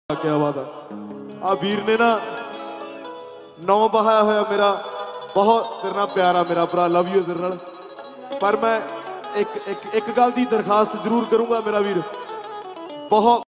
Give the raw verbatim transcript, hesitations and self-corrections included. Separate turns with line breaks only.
क्या बात है। आ वीर ने ना नौ बहाया होया मेरा बहुत तेरे नाल प्यारा मेरा भरा लव यू तेरे नाल। पर मैं एक एक एक गल दी दरखास्त जरूर करूंगा मेरा वीर बहुत